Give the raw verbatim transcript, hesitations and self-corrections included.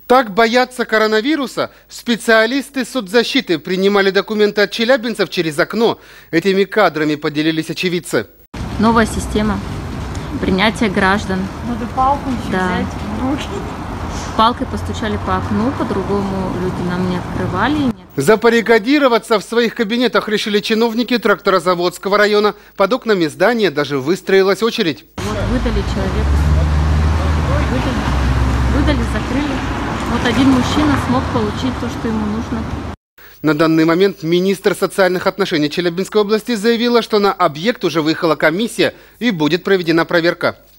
Так боятся коронавируса? Специалисты соцзащиты принимали документы от челябинцев через окно. Этими кадрами поделились очевидцы. Новая система принятия граждан. Надо палку еще Да. взять в руки. Палкой постучали по окну, по-другому люди нам не открывали. Запарикадироваться в своих кабинетах решили чиновники Тракторозаводского района. Под окнами здания даже выстроилась очередь. Вот выдали человеку. Выдали, выдали, закрыли. Вот один мужчина смог получить то, что ему нужно. На данный момент министр социальных отношений Челябинской области заявила, что на объект уже выехала комиссия и будет проведена проверка.